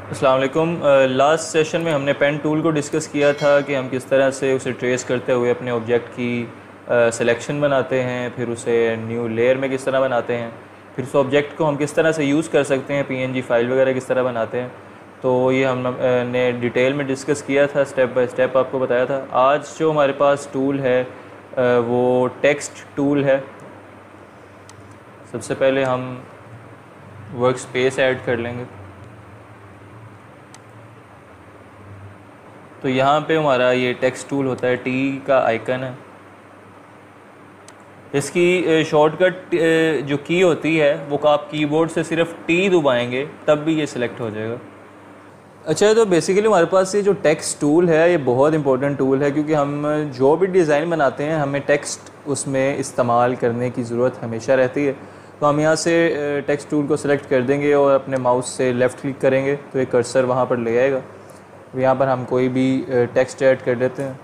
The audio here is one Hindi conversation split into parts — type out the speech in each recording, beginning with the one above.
अस्सलाम वालेकुम। लास्ट सेशन में हमने पेन टूल को डिस्कस किया था कि हम किस तरह से उसे ट्रेस करते हुए अपने ऑब्जेक्ट की सिलेक्शन बनाते हैं, फिर उसे न्यू लेयर में किस तरह बनाते हैं, फिर उस ऑब्जेक्ट को हम किस तरह से यूज़ कर सकते हैं, पीएनजी फाइल वगैरह किस तरह बनाते हैं। तो ये हमने डिटेल में डिस्कस किया था, स्टेप बाय स्टेप आपको बताया था। आज जो हमारे पास टूल है वो टेक्स्ट टूल है। सबसे पहले हम वर्क स्पेस ऐड कर लेंगे। तो यहाँ पे हमारा ये टेक्स्ट टूल होता है, टी का आइकन है। इसकी शॉर्टकट जो की होती है वो आप कीबोर्ड से सिर्फ टी दबाएंगे तब भी ये सिलेक्ट हो जाएगा। अच्छा, तो बेसिकली हमारे पास ये जो टेक्स्ट टूल है ये बहुत इंपॉर्टेंट टूल है, क्योंकि हम जो भी डिज़ाइन बनाते हैं हमें टेक्स्ट उसमें इस्तेमाल करने की ज़रूरत हमेशा रहती है। तो हम यहाँ से टेक्स्ट टूल को सिलेक्ट कर देंगे और अपने माउस से लेफ़्ट क्लिक करेंगे तो ये कर्सर वहाँ पर ले आएगा। यहाँ पर हम कोई भी टेक्स्ट ऐड कर देते हैं।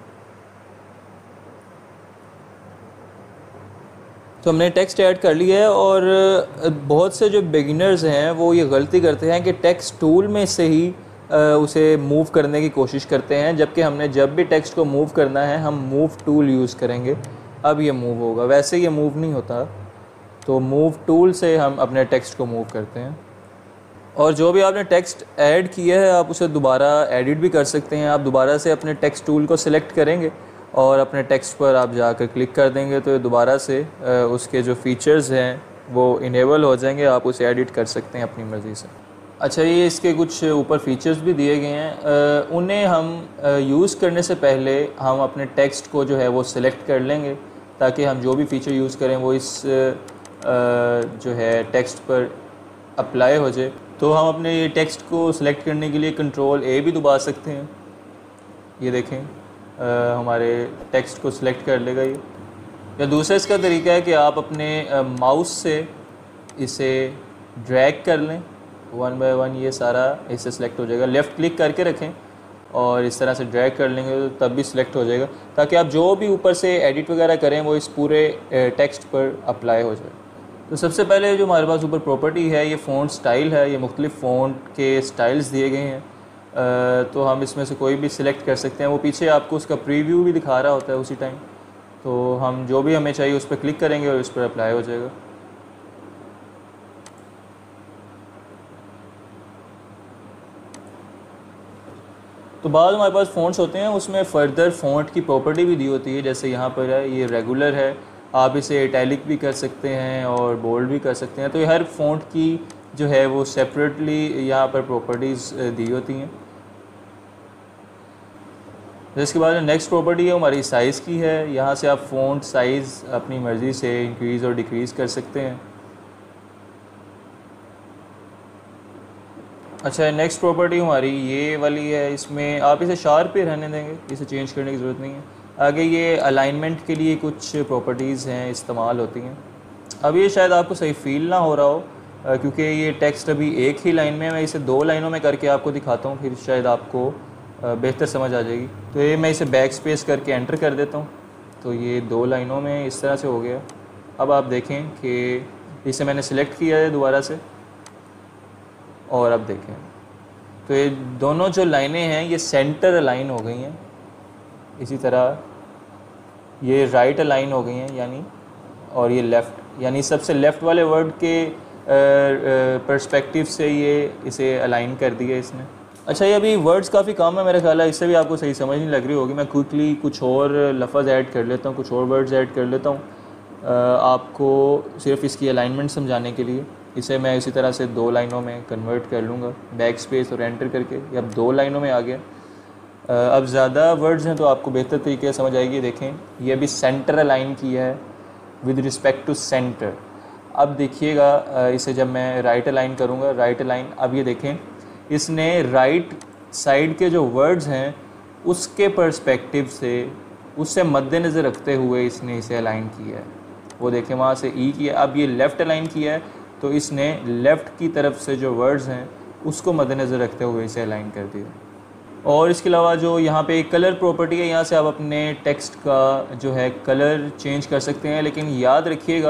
तो हमने टेक्स्ट ऐड कर लिया है। और बहुत से जो बिगिनर्स हैं वो ये गलती करते हैं कि टेक्स्ट टूल में से ही उसे मूव करने की कोशिश करते हैं, जबकि हमने जब भी टेक्स्ट को मूव करना है हम मूव टूल यूज़ करेंगे, अब ये मूव होगा। वैसे ये मूव नहीं होता, तो मूव टूल से हम अपने टेक्स्ट को मूव करते हैं। और जो भी आपने टेक्स्ट ऐड किया है आप उसे दोबारा एडिट भी कर सकते हैं। आप दोबारा से अपने टेक्स्ट टूल को सिलेक्ट करेंगे और अपने टेक्स्ट पर आप जाकर क्लिक कर देंगे तो दोबारा से उसके जो फीचर्स हैं वो इनेबल हो जाएंगे, आप उसे एडिट कर सकते हैं अपनी मर्ज़ी से। अच्छा, ये इसके कुछ ऊपर फीचर्स भी दिए गए हैं, उन्हें हम यूज़ करने से पहले हम अपने टेक्स्ट को जो है वो सिलेक्ट कर लेंगे, ताकि हम जो भी फ़ीचर यूज़ करें वो इस जो है टेक्स्ट पर अप्लाई हो जाए। तो हम अपने ये टेक्स्ट को सिलेक्ट करने के लिए कंट्रोल ए भी दबा सकते हैं। ये देखें हमारे टेक्स्ट को सिलेक्ट कर लेगा ये। या दूसरा इसका तरीका है कि आप अपने माउस से इसे ड्रैग कर लें, वन बाय वन ये सारा इससे सिलेक्ट हो जाएगा। लेफ़्ट क्लिक करके रखें और इस तरह से ड्रैग कर लेंगे तो तब भी सिलेक्ट हो जाएगा, ताकि आप जो भी ऊपर से एडिट वगैरह करें वो इस पूरे टेक्स्ट पर अप्लाई हो जाए। तो सबसे पहले जो हमारे पास ऊपर प्रॉपर्टी है ये फ़ॉन्ट स्टाइल है। ये मुख्तलिफ़ फ़ॉन्ट के स्टाइल्स दिए गए हैं, तो हम इसमें से कोई भी सिलेक्ट कर सकते हैं। वो पीछे आपको उसका प्रीव्यू भी दिखा रहा होता है उसी टाइम। तो हम जो भी हमें चाहिए उस पर क्लिक करेंगे और इस पर अप्लाई हो जाएगा। तो बाद हमारे पास फ़ॉन्ट्स होते हैं, उसमें फ़र्दर फ़ॉन्ट की प्रॉपर्टी भी दी होती है। जैसे यहाँ पर है ये रेगुलर है, आप इसे इटैलिक भी कर सकते हैं और बोल्ड भी कर सकते हैं। तो हर फ़ॉन्ट की जो है वो सेपरेटली यहाँ पर प्रॉपर्टीज़ दी होती हैं। जिसके बाद नेक्स्ट प्रॉपर्टी है हमारी साइज़ की है। यहाँ से आप फ़ॉन्ट साइज़ अपनी मर्ज़ी से इंक्रीज़ और डिक्रीज़ कर सकते हैं। अच्छा, नेक्स्ट प्रॉपर्टी हमारी ये वाली है। इसमें आप इसे शार्प ही रहने देंगे, इसे चेंज करने की ज़रूरत नहीं है। आगे ये अलाइनमेंट के लिए कुछ प्रॉपर्टीज़ हैं, इस्तेमाल होती हैं। अब ये शायद आपको सही फील ना हो रहा हो, क्योंकि ये टेक्स्ट अभी एक ही लाइन में है। मैं इसे दो लाइनों में करके आपको दिखाता हूँ, फिर शायद आपको बेहतर समझ आ जाएगी। तो ये मैं इसे बैक स्पेस करके एंटर कर देता हूँ, तो ये दो लाइनों में इस तरह से हो गया। अब आप देखें कि इसे मैंने सिलेक्ट किया है दोबारा से, और अब देखें तो ये दोनों जो लाइनें हैं ये सेंटर अलाइन हो गई हैं। इसी तरह ये राइट अलाइन हो गई हैं यानी, और ये लेफ़्ट, यानी सबसे लेफ़्ट वाले वर्ड के पर्सपेक्टिव से ये इसे अलाइन कर दिया इसने। अच्छा, ये अभी वर्ड्स काफ़ी कम है मेरा ख्याल है, इससे भी आपको सही समझ नहीं लग रही होगी। मैं क्विकली कुछ और लफ्ज़ ऐड कर लेता हूँ, कुछ और वर्ड्स ऐड कर लेता हूँ आपको सिर्फ इसकी अलाइनमेंट समझाने के लिए। इसे मैं इसी तरह से दो लाइनों में कन्वर्ट कर लूँगा, बैक स्पेस और एंटर करके। ये अब दो लाइनों में आ गया। अब ज़्यादा वर्ड्स हैं तो आपको बेहतर तरीके से समझ आएगी। देखें ये अभी सेंटर अलाइन किया है विद रिस्पेक्ट टू सेंटर। अब देखिएगा इसे जब मैं राइट अलाइन करूँगा, राइट अलाइन, अब ये देखें इसने राइट साइड के जो वर्ड्स हैं उसके पर्सपेक्टिव से, उससे मद्देनज़र रखते हुए इसने इसे अलाइन किया है। वो देखें वहाँ से ई किया, अब ये लेफ़्ट अलाइन किया है तो इसने लेफ़्ट की तरफ से जो वर्ड्स हैं उसको मद्देनज़र रखते हुए इसे अलाइन कर दिया। और इसके अलावा जो यहाँ पे कलर प्रॉपर्टी है, यहाँ से आप अपने टेक्स्ट का जो है कलर चेंज कर सकते हैं। लेकिन याद रखिएगा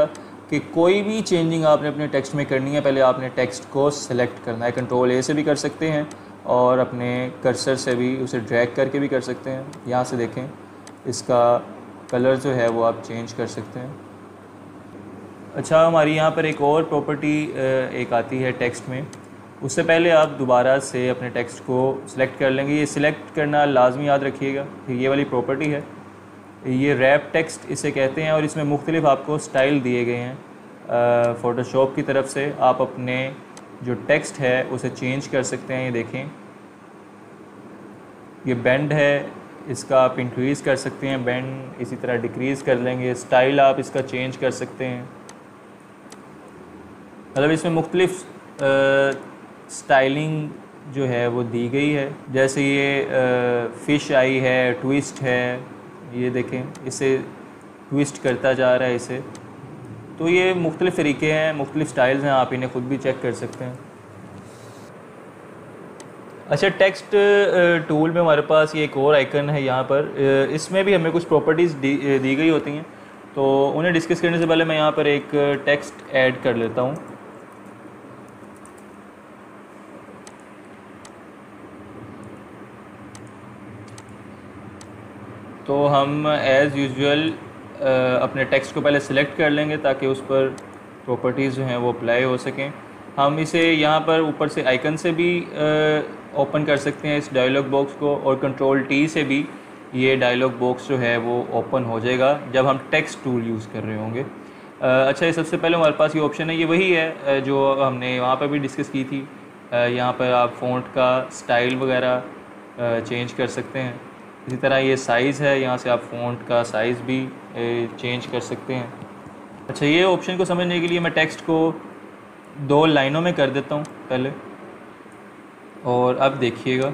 कि कोई भी चेंजिंग आपने अपने टेक्स्ट में करनी है, पहले आपने टेक्स्ट को सिलेक्ट करना है। कंट्रोल ए से भी कर सकते हैं और अपने कर्सर से भी उसे ड्रैग करके भी कर सकते हैं। यहाँ से देखें, इसका कलर जो है वो आप चेंज कर सकते हैं। अच्छा, हमारी यहाँ पर एक और प्रॉपर्टी एक आती है टेक्स्ट में। उससे पहले आप दोबारा से अपने टेक्स्ट को सिलेक्ट कर लेंगे। ये सिलेक्ट करना लाजमी याद रखिएगा कि ये वाली प्रॉपर्टी है, ये रैप टेक्स्ट इसे कहते हैं और इसमें मुख्तलिफ आपको स्टाइल दिए गए हैं फ़ोटोशॉप की तरफ से। आप अपने जो टेक्स्ट है उसे चेंज कर सकते हैं। ये देखें, ये बेंड है, इसका आप इंक्रीज़ कर सकते हैं बेंड, इसी तरह डिक्रीज़ कर लेंगे। स्टाइल आप इसका चेंज कर सकते हैं, मतलब इसमें मुख्तलिफ स्टाइलिंग जो है वो दी गई है। जैसे ये फ़िश आई है, ट्विस्ट है, ये देखें इसे ट्विस्ट करता जा रहा है इसे। तो ये मुख्तलिफ़ तरीके हैं, मुख्तलिफ़ स्टाइल्स हैं, आप इन्हें ख़ुद भी चेक कर सकते हैं। अच्छा, टेक्स्ट टूल में हमारे पास ये एक और आइकन है यहाँ पर, इसमें भी हमें कुछ प्रॉपर्टीज़ दी गई होती हैं, तो उन्हें डिस्कस करने से पहले मैं यहाँ पर एक टेक्स्ट ऐड कर लेता हूँ। तो हम एज़ यूजुअल अपने टेक्स्ट को पहले सिलेक्ट कर लेंगे ताकि उस पर प्रॉपर्टीज़ जो हैं वो अप्लाई हो सकें। हम इसे यहाँ पर ऊपर से आइकन से भी ओपन कर सकते हैं इस डायलॉग बॉक्स को, और कंट्रोल टी से भी ये डायलॉग बॉक्स जो है वो ओपन हो जाएगा जब हम टेक्स्ट टूल यूज़ कर रहे होंगे। अच्छा, ये सबसे पहले हमारे पास ये ऑप्शन है, ये वही है जो हमने वहाँ पर भी डिस्कस की थी। यहाँ पर आप फ़ॉन्ट का स्टाइल वगैरह चेंज कर सकते हैं। इसी तरह ये साइज़ है, यहाँ से आप फ़ॉन्ट का साइज़ भी चेंज कर सकते हैं। अच्छा, ये ऑप्शन को समझने के लिए मैं टेक्स्ट को 2 लाइनों में कर देता हूँ पहले, और अब देखिएगा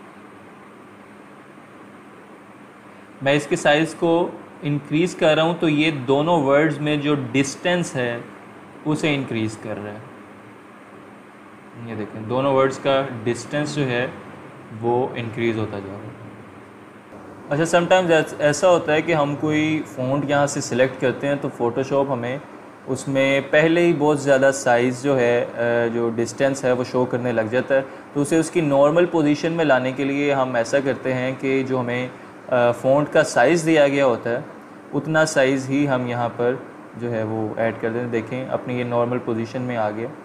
मैं इसके साइज़ को इंक्रीज़ कर रहा हूँ तो ये दोनों वर्ड्स में जो डिस्टेंस है उसे इंक्रीज़ कर रहा है। ये देखें, दोनों वर्ड्स का डिस्टेंस जो है वो इंक्रीज़ होता जा रहा है। अच्छा, समटाइम्स ऐसा होता है कि हम कोई फ़ॉन्ट यहाँ से सिलेक्ट करते हैं तो फ़ोटोशॉप हमें उसमें पहले ही बहुत ज़्यादा साइज़ जो है, जो डिस्टेंस है वो शो करने लग जाता है। तो उसे उसकी नॉर्मल पोजीशन में लाने के लिए हम ऐसा करते हैं कि जो हमें फ़ॉन्ट का साइज़ दिया गया होता है उतना साइज़ ही हम यहाँ पर जो है वो ऐड कर देते हैं। देखें, अपनी ये नॉर्मल पोजीशन में आ गया।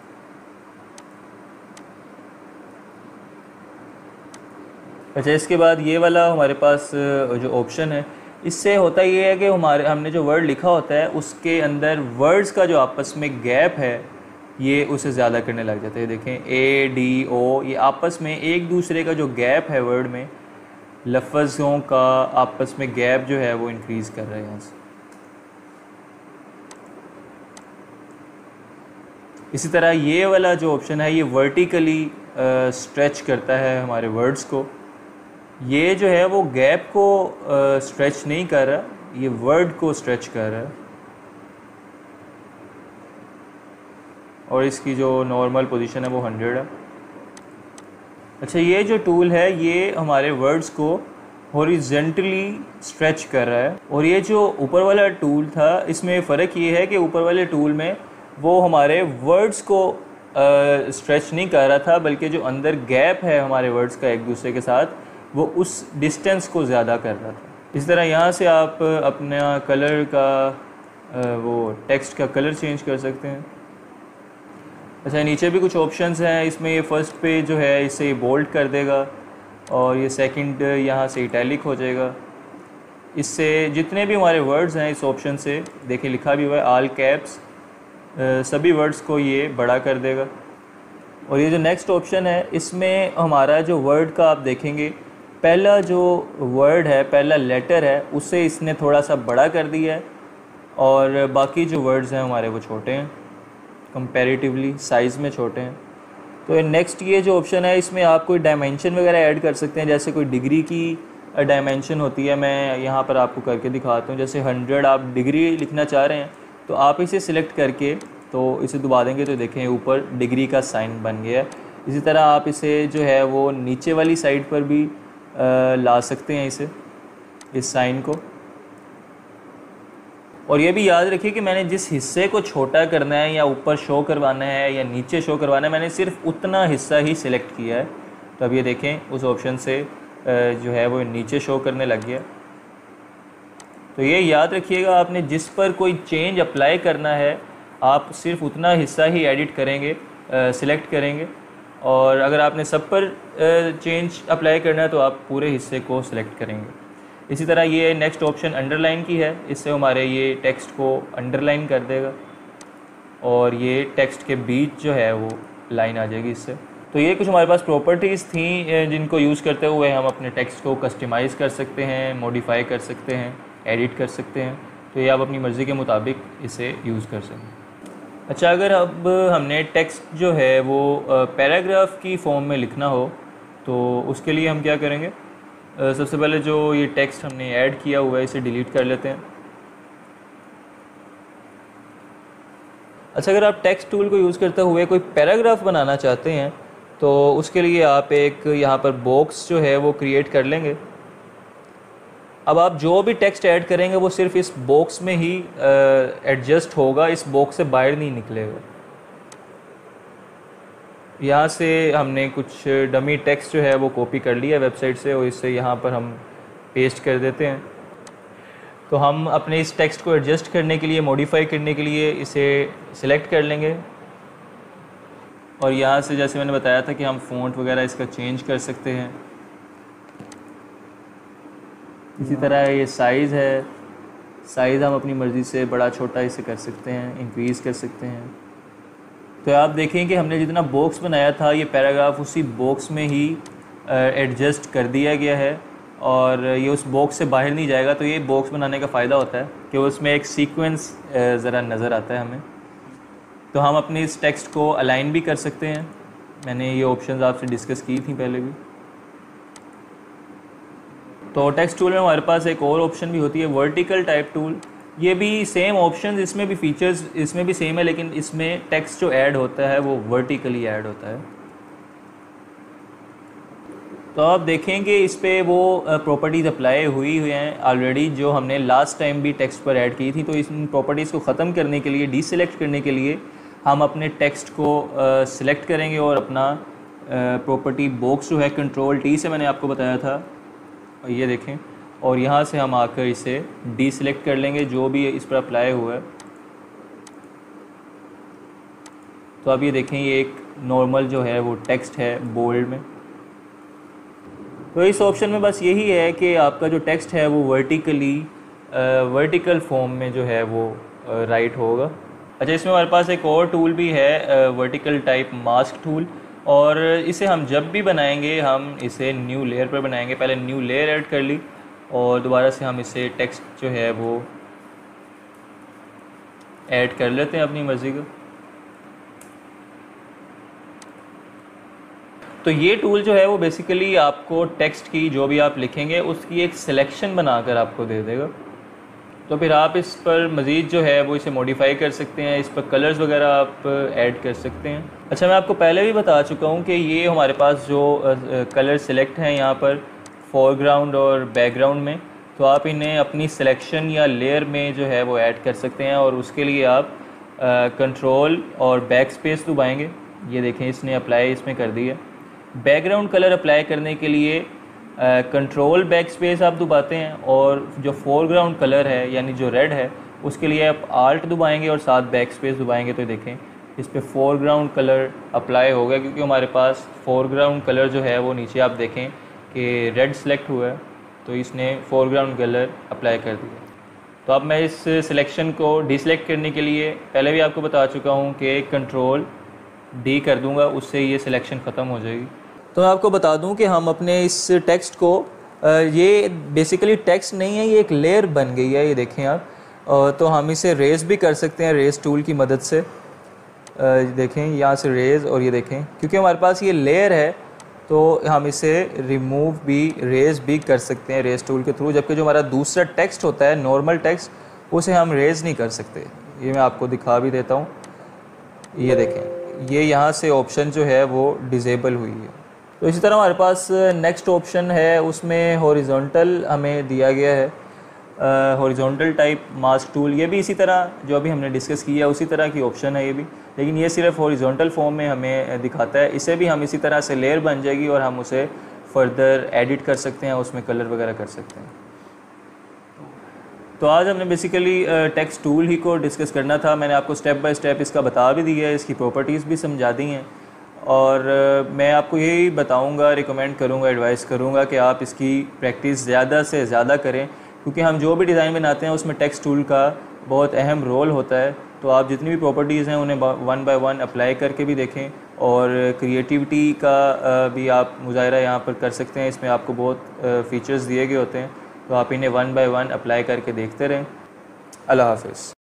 अच्छा, इसके बाद ये वाला हमारे पास जो ऑप्शन है, इससे होता ये है कि हमने जो वर्ड लिखा होता है उसके अंदर वर्ड्स का जो आपस में गैप है ये उसे ज़्यादा करने लग जाता है। देखें, ए डी ओ, ये आपस में एक दूसरे का जो गैप है वर्ड में, लफ्ज़ों का आपस में गैप जो है वो इंक्रीज़ कर रहे हैं यहाँ से। इसी तरह ये वाला जो ऑप्शन है ये वर्टिकली स्ट्रेच करता है हमारे वर्ड्स को। ये जो है वो गैप को स्ट्रेच नहीं कर रहा, ये वर्ड को स्ट्रेच कर रहा है, और इसकी जो नॉर्मल पोजीशन है वो 100 है। अच्छा, ये जो टूल है ये हमारे वर्ड्स को हॉरिजॉन्टली स्ट्रेच कर रहा है, और ये जो ऊपर वाला टूल था इसमें फ़र्क ये है कि ऊपर वाले टूल में वो हमारे वर्ड्स को स्ट्रेच नहीं कर रहा था, बल्कि जो अंदर गैप है हमारे वर्ड्स का एक दूसरे के साथ वो उस डिस्टेंस को ज़्यादा कर रहा था। इस तरह यहाँ से आप अपना कलर का वो टेक्स्ट का कलर चेंज कर सकते हैं। अच्छा, नीचे भी कुछ ऑप्शंस हैं, इसमें ये फर्स्ट पे जो है इसे बोल्ड कर देगा, और ये सेकंड यहाँ से इटैलिक हो जाएगा। इससे जितने भी हमारे वर्ड्स हैं इस ऑप्शन से, देखिए लिखा भी हुआ है ऑल कैप्स, सभी वर्ड्स को ये बड़ा कर देगा। और ये जो नेक्स्ट ऑप्शन है इसमें हमारा जो वर्ड का आप देखेंगे, पहला जो वर्ड है, पहला लेटर है, उसे इसने थोड़ा सा बड़ा कर दिया है, और बाकी जो वर्ड्स हैं हमारे वो छोटे हैं, कंपैरेटिवली साइज़ में छोटे हैं। तो नेक्स्ट ये जो ऑप्शन है इसमें आप कोई डायमेंशन वगैरह ऐड कर सकते हैं, जैसे कोई डिग्री की डायमेंशन होती है। मैं यहाँ पर आपको करके दिखाता हूँ। जैसे 100 आप डिग्री लिखना चाह रहे हैं तो आप इसे सिलेक्ट करके तो इसे दबा देंगे तो देखें ऊपर डिग्री का साइन बन गया है। इसी तरह आप इसे जो है वो नीचे वाली साइड पर भी ला सकते हैं इस साइन को। और ये भी याद रखिए कि मैंने जिस हिस्से को छोटा करना है या ऊपर शो करवाना है या नीचे शो करवाना है, मैंने सिर्फ उतना हिस्सा ही सिलेक्ट किया है। तो अब ये देखें उस ऑप्शन से जो है वो नीचे शो करने लग गया। तो ये याद रखिएगा, आपने जिस पर कोई चेंज अप्लाई करना है आप सिर्फ उतना हिस्सा ही एडिट करेंगे, सिलेक्ट करेंगे, और अगर आपने सब पर चेंज अप्लाई करना है तो आप पूरे हिस्से को सिलेक्ट करेंगे। इसी तरह ये नेक्स्ट ऑप्शन अंडरलाइन की है, इससे हमारे ये टेक्स्ट को अंडरलाइन कर देगा और ये टेक्स्ट के बीच जो है वो लाइन आ जाएगी इससे। तो ये कुछ हमारे पास प्रॉपर्टीज़ थी जिनको यूज़ करते हुए हम अपने टेक्स्ट को कस्टमाइज़ कर सकते हैं, मॉडिफाई कर सकते हैं, एडिट कर सकते हैं। तो ये आप अपनी मर्ज़ी के मुताबिक इसे यूज़ कर सकते हैं। अच्छा, अगर अब हमने टेक्स्ट जो है वो पैराग्राफ की फॉर्म में लिखना हो तो उसके लिए हम क्या करेंगे? सबसे पहले जो ये टेक्स्ट हमने ऐड किया हुआ है इसे डिलीट कर लेते हैं। अच्छा, अगर आप टेक्स्ट टूल को यूज़ करते हुए कोई पैराग्राफ बनाना चाहते हैं तो उसके लिए आप एक यहाँ पर बॉक्स जो है वो क्रिएट कर लेंगे। अब आप जो भी टेक्स्ट ऐड करेंगे वो सिर्फ इस बॉक्स में ही एडजस्ट होगा, इस बॉक्स से बाहर नहीं निकलेगा। यहाँ से हमने कुछ डमी टेक्स्ट जो है वो कॉपी कर लिया वेबसाइट से और इससे यहाँ पर हम पेस्ट कर देते हैं। तो हम अपने इस टेक्स्ट को एडजस्ट करने के लिए, मॉडिफाई करने के लिए इसे सिलेक्ट कर लेंगे और यहाँ से जैसे मैंने बताया था कि हम फ़ॉन्ट वगैरह इसका चेंज कर सकते हैं। इसी तरह ये साइज़ है, साइज़ हम अपनी मर्ज़ी से बड़ा छोटा इसे कर सकते हैं, इंक्रीज़ कर सकते हैं। तो आप देखें कि हमने जितना बॉक्स बनाया था ये पैराग्राफ उसी बॉक्स में ही एडजस्ट कर दिया गया है और ये उस बॉक्स से बाहर नहीं जाएगा। तो ये बॉक्स बनाने का फ़ायदा होता है कि उसमें एक सीक्वेंस ज़रा नज़र आता है हमें। तो हम अपने इस टेक्स्ट को अलाइन भी कर सकते हैं, मैंने ये ऑप्शंस आपसे डिस्कस की थी पहले भी। तो टेक्स्ट टूल में हमारे पास एक और ऑप्शन भी होती है वर्टिकल टाइप टूल। ये भी सेम ऑप्शंस, इसमें भी फीचर्स इसमें भी सेम है, लेकिन इसमें टेक्स्ट जो ऐड होता है वो वर्टिकली ऐड होता है। तो आप देखेंगे इस पे वो प्रॉपर्टीज़ अप्लाई हुई हैं ऑलरेडी जो हमने लास्ट टाइम भी टेक्स्ट पर ऐड की थी। तो इन प्रॉपर्टीज़ को ख़त्म करने के लिए, डीसेलेक्ट करने के लिए हम अपने टेक्स्ट को सिलेक्ट करेंगे और अपना प्रॉपर्टी बॉक्स जो है कंट्रोल टी से मैंने आपको बताया था, ये देखें, और यहाँ से हम आकर इसे डीसेलेक्ट कर लेंगे जो भी इस पर अप्लाई हुआ है। तो अब ये देखें ये एक नॉर्मल जो है वो टेक्स्ट है बोल्ड में। तो इस ऑप्शन में बस यही है कि आपका जो टेक्स्ट है वो वर्टिकल फॉर्म में जो है वो राइट होगा। अच्छा, इसमें हमारे पास एक और टूल भी है वर्टिकल टाइप मास्क टूल, और इसे हम जब भी बनाएंगे हम इसे न्यू लेयर पर बनाएंगे। पहले न्यू लेयर ऐड कर ली और दोबारा से हम इसे टेक्स्ट जो है वो ऐड कर लेते हैं अपनी मर्ज़ी का। तो ये टूल जो है वो बेसिकली आपको टेक्स्ट की जो भी आप लिखेंगे उसकी एक सिलेक्शन बनाकर आपको दे देगा। तो फिर आप इस पर मज़ीद जो है वो इसे मॉडिफाई कर सकते हैं, इस पर कलर्स वगैरह आप ऐड कर सकते हैं। अच्छा, मैं आपको पहले भी बता चुका हूँ कि ये हमारे पास जो कलर सिलेक्ट हैं यहाँ पर फोरग्राउंड और बैकग्राउंड में, तो आप इन्हें अपनी सिलेक्शन या लेयर में जो है वो ऐड कर सकते हैं और उसके लिए आप कंट्रोल और बैक स्पेस दबाएँगे। ये देखें इसने अप्लाई इसमें कर दिया। बैकग्राउंड कलर अप्लाई करने के लिए कंट्रोल बैक स्पेस आप दबाते हैं और जो फोरग्राउंड कलर है यानी जो रेड है उसके लिए आप आल्ट दबाएंगे और साथ बैक स्पेस दबाएंगे। तो देखें इस पर फोरग्राउंड कलर अप्लाई हो गया, क्योंकि हमारे पास फोरग्राउंड कलर जो है वो नीचे आप देखें कि रेड सेलेक्ट हुआ है, तो इसने फोरग्राउंड कलर अप्लाई कर दिया। तो अब मैं इस सिलेक्शन को डीसेलेक्ट करने के लिए पहले भी आपको बता चुका हूँ कि कंट्रोल डी कर दूँगा, उससे ये सिलेक्शन ख़त्म हो जाएगी। तो मैं आपको बता दूं कि हम अपने इस टेक्स्ट को, ये बेसिकली टेक्स्ट नहीं है, ये एक लेयर बन गई है, ये देखें आप। तो हम इसे रेज़ भी कर सकते हैं रेज़ टूल की मदद से। देखें यहाँ से रेज़, और ये देखें क्योंकि हमारे पास ये लेयर है तो हम इसे रिमूव भी, रेज़ भी कर सकते हैं रेज़ टूल के थ्रू। जबकि जो हमारा दूसरा टेक्स्ट होता है नॉर्मल टेक्स्ट, उसे हम रेज़ नहीं कर सकते। ये मैं आपको दिखा भी देता हूँ, ये देखें ये यहाँ से ऑप्शन जो है वो डिज़ेबल हुई है। तो इसी तरह हमारे पास नेक्स्ट ऑप्शन है, उसमें हॉरिजॉन्टल हमें दिया गया है। हॉरिजॉन्टल टाइप मास्क टूल, ये भी इसी तरह जो अभी हमने डिस्कस किया उसी तरह की ऑप्शन है ये भी, लेकिन ये सिर्फ हॉरिजॉन्टल फॉर्म में हमें दिखाता है। इसे भी हम इसी तरह से लेयर बन जाएगी और हम उसे फर्दर एडिट कर सकते हैं, उसमें कलर वगैरह कर सकते हैं। तो आज हमने बेसिकली टेक्स्ट टूल ही को डिस्कस करना था। मैंने आपको स्टेप बाय स्टेप इसका बता भी दिया है, इसकी प्रॉपर्टीज़ भी समझा दी हैं, और मैं आपको यही बताऊंगा, रिकमेंड करूंगा, एडवाइस करूंगा कि आप इसकी प्रैक्टिस ज़्यादा से ज़्यादा करें, क्योंकि हम जो भी डिज़ाइन बनाते हैं उसमें टेक्स्ट टूल का बहुत अहम रोल होता है। तो आप जितनी भी प्रॉपर्टीज़ हैं उन्हें वन बाय वन अप्लाई करके भी देखें, और क्रिएटिविटी का भी आप मुज़ाहरा यहाँ पर कर सकते हैं। इसमें आपको बहुत फ़ीचर्स दिए गए होते हैं, तो आप इन्हें वन बाय वन अप्लाई करके देखते रहें। अल्लाह हाफ़िज़।